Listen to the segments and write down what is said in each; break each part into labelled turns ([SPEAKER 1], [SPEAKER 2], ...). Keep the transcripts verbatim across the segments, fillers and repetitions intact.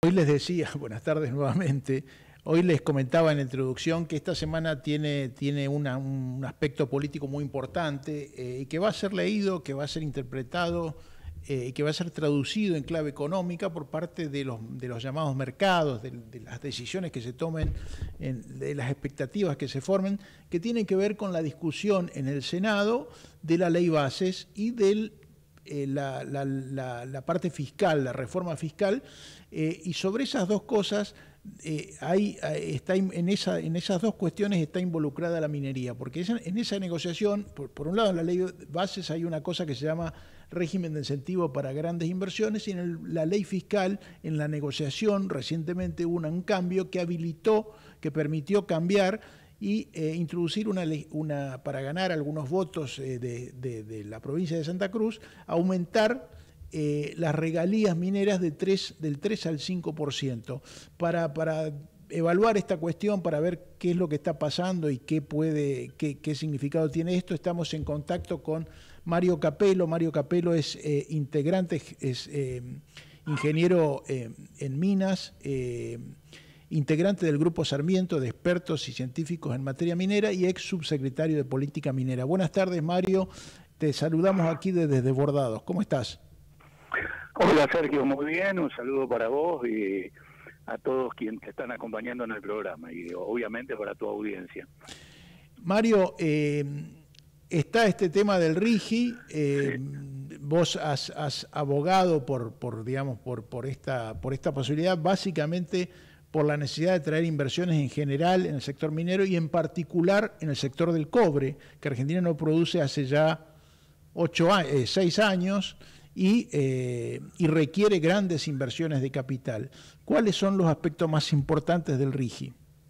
[SPEAKER 1] Hoy les decía, buenas tardes nuevamente, hoy les comentaba en la introducción que esta semana tiene, tiene una, un aspecto político muy importante eh, y que va a ser leído, que va a ser interpretado y eh, que va a ser traducido en clave económica por parte de los, de los llamados mercados, de, de las decisiones que se tomen, en, de las expectativas que se formen, que tienen que ver con la discusión en el Senado de la ley bases y del Eh, la, la, la, la parte fiscal, la reforma fiscal, eh, y sobre esas dos cosas, eh, hay, está en, esa, en esas dos cuestiones está involucrada la minería, porque esa, en esa negociación, por, por un lado en la ley de bases hay una cosa que se llama régimen de incentivo para grandes inversiones, y en el, la ley fiscal, en la negociación, recientemente hubo un cambio que habilitó, que permitió cambiar y eh, introducir una, una, para ganar algunos votos eh, de, de, de la provincia de Santa Cruz, aumentar eh, las regalías mineras de tres, del tres al cinco por ciento. Para, para evaluar esta cuestión, para ver qué es lo que está pasando y qué, puede, qué, qué significado tiene esto, estamos en contacto con Mario Capello. Mario Capello es eh, integrante, es eh, ingeniero eh, en minas, eh, integrante del Grupo Sarmiento de expertos y científicos en materia minera y ex subsecretario de Política Minera. Buenas tardes, Mario. Te saludamos aquí desde Desbordados. ¿Cómo estás?
[SPEAKER 2] Hola, Sergio. Muy bien. Un saludo para vos y a todos quienes te están acompañando en el programa y obviamente para tu audiencia.
[SPEAKER 1] Mario, eh, está este tema del RIGI. Eh, sí. Vos has, has abogado por, por digamos, por, por, esta, por esta posibilidad, básicamente por la necesidad de traer inversiones en general en el sector minero y en particular en el sector del cobre, que Argentina no produce hace ya ocho, eh, seis años y, eh, y requiere grandes inversiones de capital. ¿Cuáles son los aspectos más importantes del RIGI?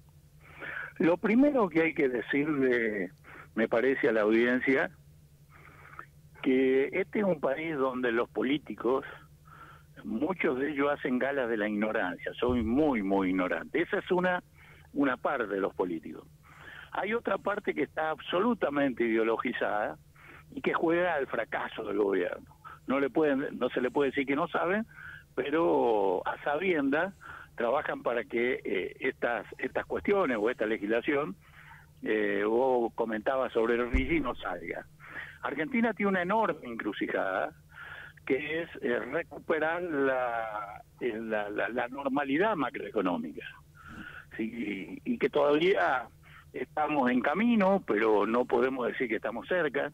[SPEAKER 2] Lo primero que hay que decirle, me parece a la audiencia, que este es un país donde los políticos, muchos de ellos hacen gala de la ignorancia, soy muy, muy ignorante. Esa es una, una parte de los políticos. Hay otra parte que está absolutamente ideologizada y que juega al fracaso del gobierno. No le pueden, no se le puede decir que no saben, pero a sabiendas trabajan para que eh, estas, estas cuestiones o esta legislación, eh, vos comentabas sobre el RIGI, no salga. Argentina tiene una enorme encrucijada, que es eh, recuperar la, eh, la, la, la normalidad macroeconómica. Sí, y, y que todavía estamos en camino, pero no podemos decir que estamos cerca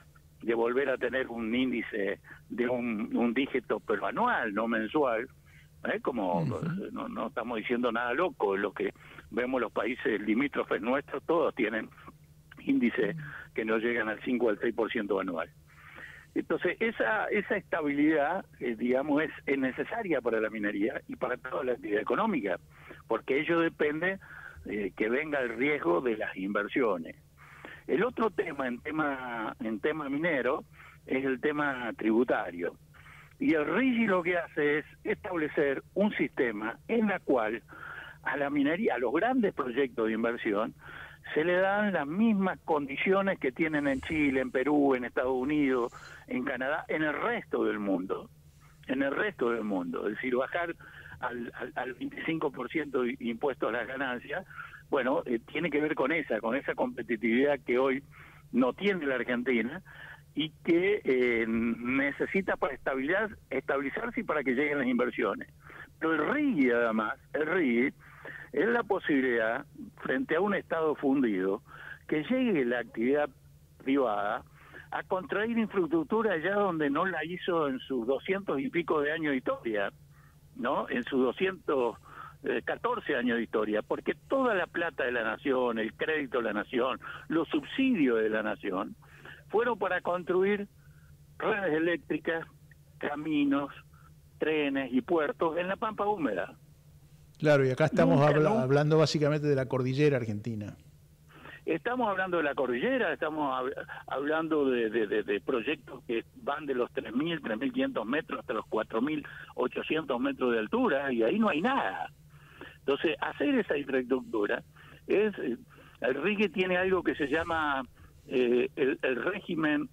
[SPEAKER 2] de volver a tener un índice de un, un dígito, pero anual, no mensual, ¿eh? Como uh-huh. no, no estamos diciendo nada loco, lo que vemos los países limítrofes nuestros, todos tienen índices que no llegan al cinco o al seis por ciento anual. Entonces, esa esa estabilidad, eh, digamos, es, es necesaria para la minería y para toda la actividad económica, porque ello depende eh, que venga el riesgo de las inversiones. El otro tema en tema en tema minero es el tema tributario. Y el RIGI lo que hace es establecer un sistema en el cual a la minería, a los grandes proyectos de inversión, se le dan las mismas condiciones que tienen en Chile, en Perú, en Estados Unidos, en Canadá, en el resto del mundo, en el resto del mundo. Es decir, bajar al, al, al veinticinco por ciento de impuestos a las ganancias, bueno, eh, tiene que ver con esa, con esa competitividad que hoy no tiene la Argentina y que eh, necesita para estabilidad, estabilizarse y para que lleguen las inversiones. Pero el RIGI, además, el RIGI es la posibilidad, frente a un Estado fundido, que llegue la actividad privada a contraer infraestructura allá donde no la hizo en sus doscientos y pico de años de historia, ¿no? En sus doscientos catorce años de historia, porque toda la plata de la nación, el crédito de la nación, los subsidios de la nación, fueron para construir redes eléctricas, caminos, trenes y puertos en la pampa húmeda.
[SPEAKER 1] Claro, y acá estamos
[SPEAKER 2] Nunca,
[SPEAKER 1] habla,
[SPEAKER 2] nunca.
[SPEAKER 1] hablando básicamente de la cordillera argentina.
[SPEAKER 2] Estamos hablando de la cordillera, estamos hab hablando de, de, de, de proyectos que van de los tres mil, tres mil quinientos metros hasta los cuatro mil ochocientos metros de altura, y ahí no hay nada. Entonces, hacer esa infraestructura es... El RIGI tiene algo que se llama eh, el, el régimen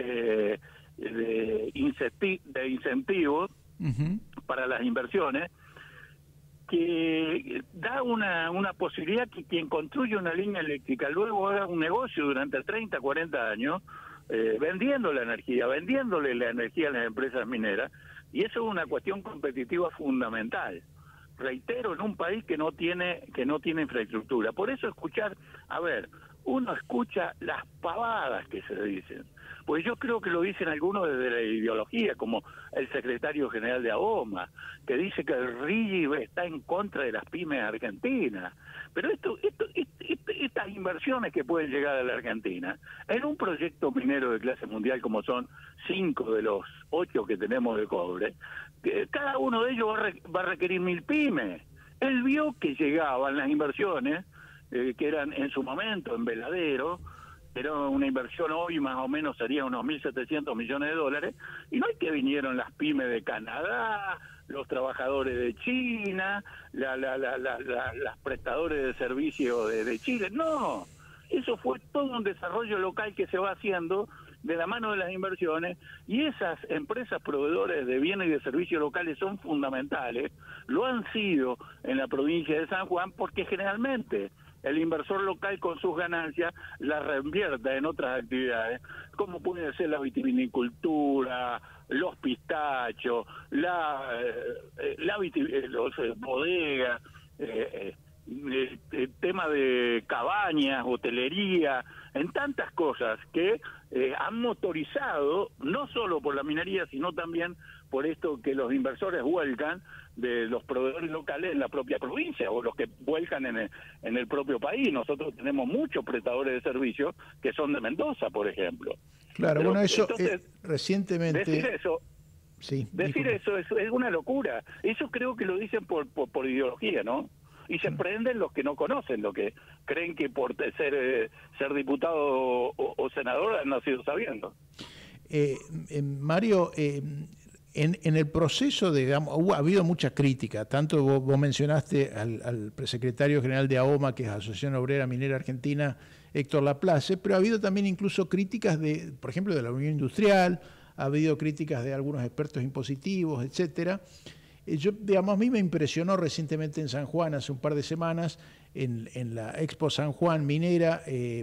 [SPEAKER 2] de, de, incenti de incentivos uh-huh. para las inversiones, que da una, una posibilidad que quien construye una línea eléctrica luego haga un negocio durante treinta, cuarenta años, eh, vendiendo la energía, vendiéndole la energía a las empresas mineras, y eso es una cuestión competitiva fundamental. Reitero, en un país que no tiene que no tiene infraestructura. Por eso escuchar, a ver, uno escucha las pavadas que se dicen, pues yo creo que lo dicen algunos desde la ideología, como el secretario general de AOMA, que dice que el R I G I está en contra de las pymes argentinas. Pero esto, esto, esto, estas inversiones que pueden llegar a la Argentina, en un proyecto minero de clase mundial como son cinco de los ocho que tenemos de cobre, cada uno de ellos va a, re, va a requerir mil pymes. Él vio que llegaban las inversiones, eh, que eran en su momento en Veladero, era una inversión hoy más o menos sería unos mil setecientos millones de dólares, y no es que vinieron las pymes de Canadá, los trabajadores de China, la, la, la, la, la, las prestadores de servicios de, de Chile, no, eso fue todo un desarrollo local que se va haciendo de la mano de las inversiones, y esas empresas proveedores de bienes y de servicios locales son fundamentales, lo han sido en la provincia de San Juan, porque generalmente el inversor local con sus ganancias las reinvierte en otras actividades, como puede ser la vitivinicultura, los pistachos, la, eh, la vitiv los eh, bodegas, eh, eh, el tema de cabañas, hotelería, en tantas cosas que eh, han motorizado, no solo por la minería, sino también por esto que los inversores vuelcan de los proveedores locales en la propia provincia, o los que vuelcan en el, en el propio país. Nosotros tenemos muchos prestadores de servicios que son de Mendoza, por ejemplo.
[SPEAKER 1] Claro,
[SPEAKER 2] Pero,
[SPEAKER 1] bueno, eso
[SPEAKER 2] entonces,
[SPEAKER 1] eh, recientemente...
[SPEAKER 2] Decir eso,
[SPEAKER 1] sí,
[SPEAKER 2] decir
[SPEAKER 1] disculpe.
[SPEAKER 2] eso es, es una locura. Eso creo que lo dicen por, por, por ideología, ¿no? Y se prenden los que no conocen, los que creen que por ser eh, ser diputado o, o senador han nacido sabiendo.
[SPEAKER 1] Eh, eh, Mario, eh, en, en el proceso, de, digamos, hubo, ha habido mucha crítica, tanto vos, vos mencionaste al, al secretario general de AOMA, que es Asociación Obrera Minera Argentina, Héctor Laplace, pero ha habido también incluso críticas, de, por ejemplo, de la Unión Industrial, ha habido críticas de algunos expertos impositivos, etcétera. Yo, digamos, a mí me impresionó recientemente en San Juan, hace un par de semanas, en, en la Expo San Juan Minera, eh,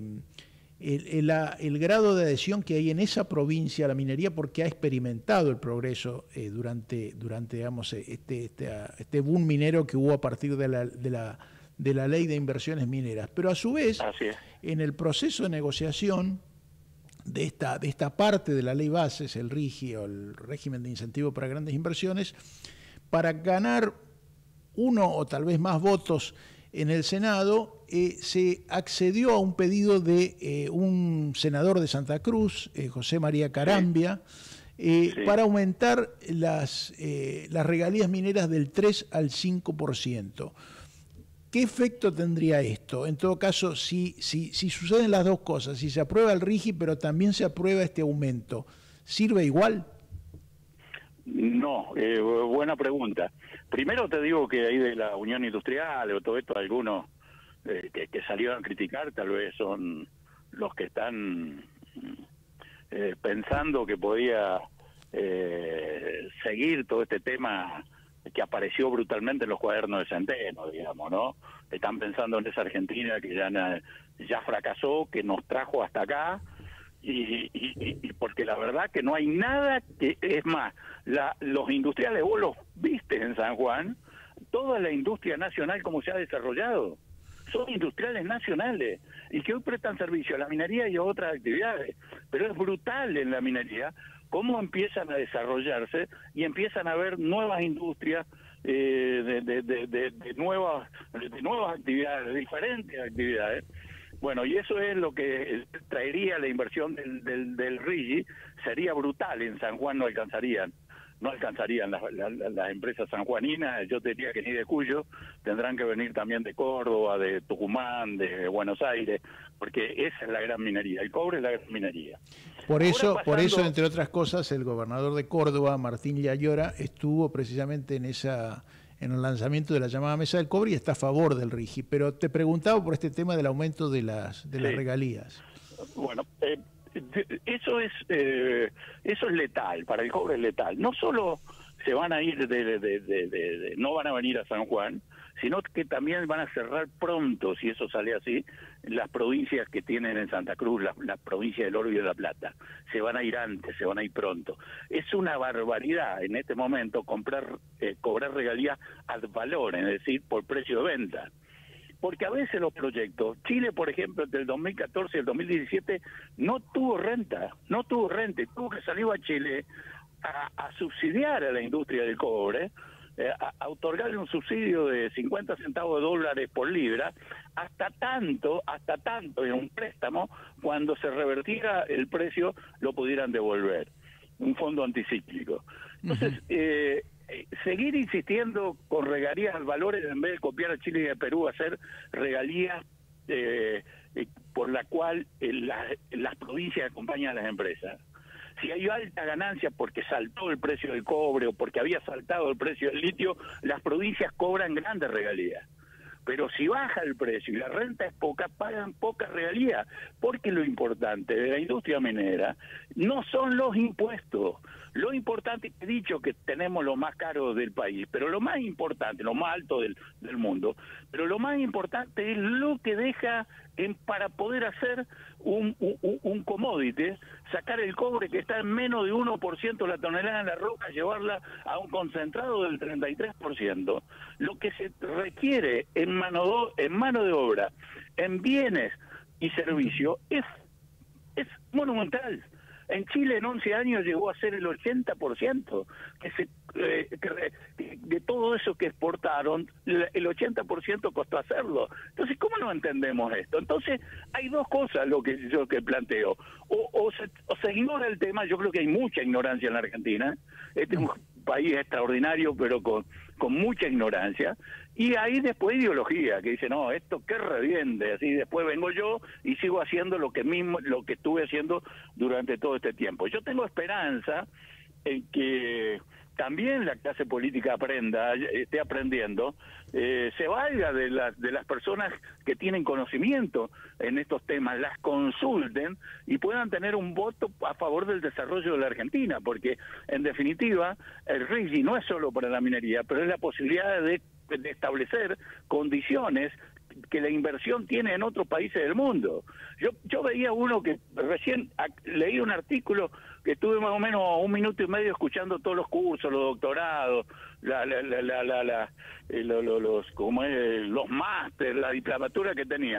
[SPEAKER 1] el, el, el grado de adhesión que hay en esa provincia a la minería, porque ha experimentado el progreso eh, durante, durante, digamos, este, este, este boom minero que hubo a partir de la, de, la, de la ley de inversiones mineras. Pero a su vez,
[SPEAKER 2] Así es.
[SPEAKER 1] En el proceso de negociación de esta, de esta parte de la ley bases, el R I G I o el régimen de incentivo para grandes inversiones, para ganar uno o tal vez más votos en el Senado, eh, se accedió a un pedido de eh, un senador de Santa Cruz, eh, José María Carambia, eh, sí. para aumentar las, eh, las regalías mineras del tres al cinco por ciento. ¿Qué efecto tendría esto? En todo caso, si, si, si suceden las dos cosas, si se aprueba el R I G I, pero también se aprueba este aumento, ¿sirve igual?
[SPEAKER 2] No, eh, buena pregunta. Primero te digo que ahí de la Unión Industrial o todo esto, algunos eh, que, que salieron a criticar tal vez son los que están eh, pensando que podía eh, seguir todo este tema que apareció brutalmente en los cuadernos de Centeno, digamos, ¿no? Están pensando en esa Argentina que ya, ya fracasó, que nos trajo hasta acá. Y, y, y porque la verdad que no hay nada que, es más, la, los industriales, vos los viste en San Juan, toda la industria nacional como se ha desarrollado, son industriales nacionales y que hoy prestan servicio a la minería y a otras actividades, pero es brutal en la minería cómo empiezan a desarrollarse y empiezan a haber nuevas industrias, eh, de, de, de, de, de, nuevas, de nuevas actividades, de diferentes actividades. Bueno, y eso es lo que traería la inversión del, del, del R I G I, sería brutal, en San Juan no alcanzarían, no alcanzarían las, las, las empresas sanjuaninas, yo te diría que ni de Cuyo, tendrán que venir también de Córdoba, de Tucumán, de Buenos Aires, porque esa es la gran minería, el cobre es la gran minería.
[SPEAKER 1] Por eso,
[SPEAKER 2] pasando...
[SPEAKER 1] por eso, entre otras cosas, el gobernador de Córdoba, Martín Yayora, estuvo precisamente en esa... en el lanzamiento de la llamada Mesa del Cobre y está a favor del R I G I. Pero te preguntaba por este tema del aumento de las de sí. las regalías.
[SPEAKER 2] Bueno, eh, eso es eh, eso es letal, para el cobre es letal. No solo se van a ir, de, de, de, de, de, de, no van a venir a San Juan, sino que también van a cerrar pronto, si eso sale así, las provincias que tienen en Santa Cruz, la, la provincia del Oro y de la Plata. Se van a ir antes, se van a ir pronto. Es una barbaridad en este momento comprar, eh, cobrar regalías ad valor, es decir, por precio de venta. Porque a veces los proyectos, Chile, por ejemplo, entre el dos mil catorce y el dos mil diecisiete, no tuvo renta, no tuvo renta, y tuvo que salir a Chile a, a subsidiar a la industria del cobre, eh, a, a otorgarle un subsidio de cincuenta centavos de dólares por libra, hasta tanto, hasta tanto en un préstamo, cuando se revertiera el precio, lo pudieran devolver. Un fondo anticíclico. Entonces, uh-huh. eh, seguir insistiendo con regalías al valor en vez de copiar a Chile y a Perú, hacer regalías eh, eh, por la cual eh, la, las provincias acompañan a las empresas. Si hay alta ganancia porque saltó el precio del cobre o porque había saltado el precio del litio, las provincias cobran grandes regalías. Pero si baja el precio y la renta es poca, pagan poca regalía, porque lo importante de la industria minera no son los impuestos. Lo importante, he dicho que tenemos lo más caro del país, pero lo más importante, lo más alto del, del mundo, pero lo más importante es lo que deja en, para poder hacer un, un, un commodity, sacar el cobre que está en menos de uno por ciento la tonelada en la roca, llevarla a un concentrado del treinta y tres por ciento. Lo que se requiere en mano, en mano de obra, en bienes y servicios, es, es monumental. En Chile en once años llegó a ser el ochenta por ciento que se, eh, que, de todo eso que exportaron, el ochenta por ciento costó hacerlo. Entonces, ¿cómo no entendemos esto? Entonces, hay dos cosas lo que yo que planteo. O, o, se, o se ignora el tema, yo creo que hay mucha ignorancia en la Argentina. Este es un país extraordinario, pero con, con mucha ignorancia. Y ahí después ideología, que dice, no, esto que reviente, así después vengo yo y sigo haciendo lo que mismo, lo que estuve haciendo durante todo este tiempo. Yo tengo esperanza en que también la clase política aprenda, esté aprendiendo, eh, se valga de las de las personas que tienen conocimiento en estos temas, las consulten y puedan tener un voto a favor del desarrollo de la Argentina, porque en definitiva el R I G I no es solo para la minería, pero es la posibilidad de de establecer condiciones que la inversión tiene en otros países del mundo. Yo yo veía uno que recién a, leí un artículo que estuve más o menos un minuto y medio escuchando todos los cursos, los doctorados, la, la, la, la, la, la eh, lo, lo, los como es, los máster, la diplomatura que tenía.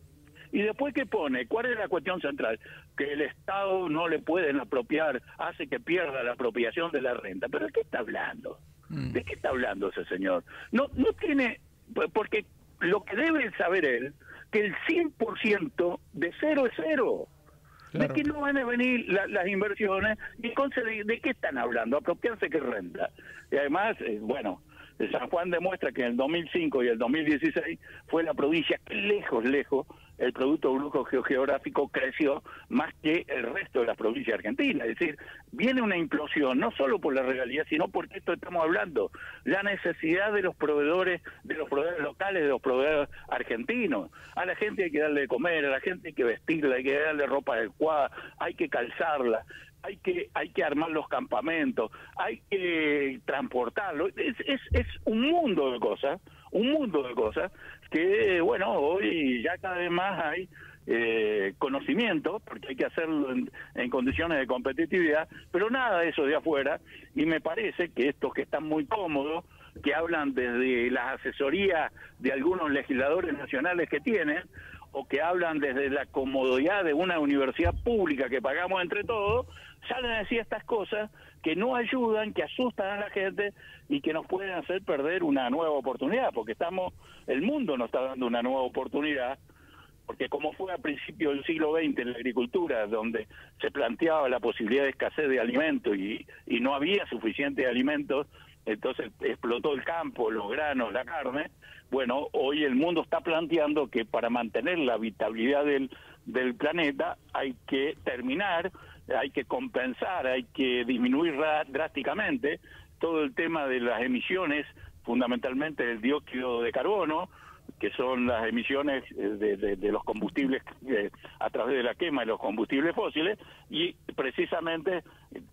[SPEAKER 2] Y después, ¿qué pone? ¿Cuál es la cuestión central? Que el Estado no le pueden apropiar, hace que pierda la apropiación de la renta. ¿Pero de qué está hablando? ¿De qué está hablando ese señor? No no tiene, porque lo que debe saber él, que el cien por ciento de cero es cero. Claro. ¿De qué no van a venir la, las inversiones? Y entonces, ¿de, ¿de qué están hablando? Apropiarse qué renta. Y además, eh, bueno, San Juan demuestra que en el dos mil cinco y el dos mil dieciséis fue la provincia que lejos, lejos, el Producto Bruto Geográfico creció más que el resto de las provincias argentinas. Es decir, viene una implosión, no solo por la regalía, sino porque esto estamos hablando, la necesidad de los proveedores, de los proveedores locales, de los proveedores argentinos. A la gente hay que darle de comer, a la gente hay que vestirla, hay que darle ropa adecuada, hay que calzarla. Hay que hay que armar los campamentos, hay que transportarlo. Es, es, es un mundo de cosas, un mundo de cosas que, bueno, hoy ya cada vez más hay eh, conocimiento, porque hay que hacerlo en, en condiciones de competitividad, pero nada de eso de afuera, y me parece que estos que están muy cómodos, que hablan desde las asesorías de algunos legisladores nacionales que tienen, o que hablan desde la comodidad de una universidad pública que pagamos entre todos, salen a decir estas cosas que no ayudan, que asustan a la gente y que nos pueden hacer perder una nueva oportunidad, porque estamos, el mundo nos está dando una nueva oportunidad, porque como fue a principios del siglo veinte en la agricultura, donde se planteaba la posibilidad de escasez de alimentos y, y no había suficiente alimentos, entonces explotó el campo, los granos, la carne. Bueno, hoy el mundo está planteando que para mantener la habitabilidad del, del planeta hay que terminar, hay que compensar, hay que disminuir drásticamente todo el tema de las emisiones, fundamentalmente del dióxido de carbono, que son las emisiones de, de, de los combustibles eh, a través de la quema de los combustibles fósiles, y precisamente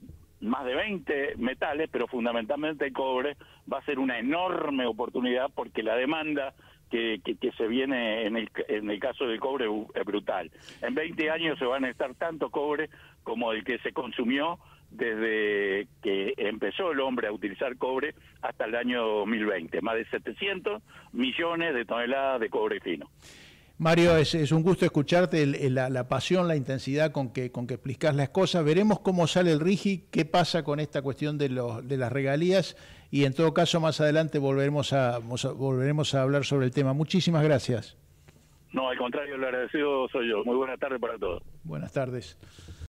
[SPEAKER 2] más de veinte metales, pero fundamentalmente el cobre va a ser una enorme oportunidad porque la demanda que, que, que se viene en el, en el caso del cobre es brutal. En veinte años se van a necesitar tanto cobre como el que se consumió desde que empezó el hombre a utilizar cobre hasta el año dos mil veinte, más de setecientos millones de toneladas de cobre fino.
[SPEAKER 1] Mario, es, es un gusto escucharte, el, el, la, la pasión, la intensidad con que, con que explicás las cosas. Veremos cómo sale el RIGI, qué pasa con esta cuestión de, los, de las regalías y en todo caso más adelante volveremos a, volveremos a hablar sobre el tema. Muchísimas gracias.
[SPEAKER 2] No, al contrario, el agradecido soy yo. Muy buenas tardes para todos.
[SPEAKER 1] Buenas tardes.